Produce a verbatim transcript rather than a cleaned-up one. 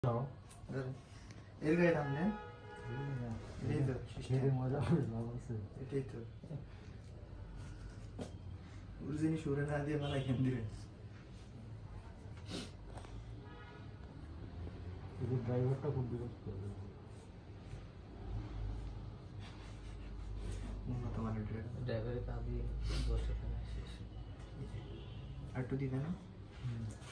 এর গায়ে দাম দেন এই তো ছেড়ে মজা করলাম আছে এটাই তো উর্জিনি সুরে না দিয়ে মালা কেন দিবেন এই ড্রাইভারটা খুব বিরক্ত করে উন্নত মানের ড্রাইভার ড্রাইভারের কাজ দিয়ে বসে থাকে শেষ আর একটু দিবেন হুম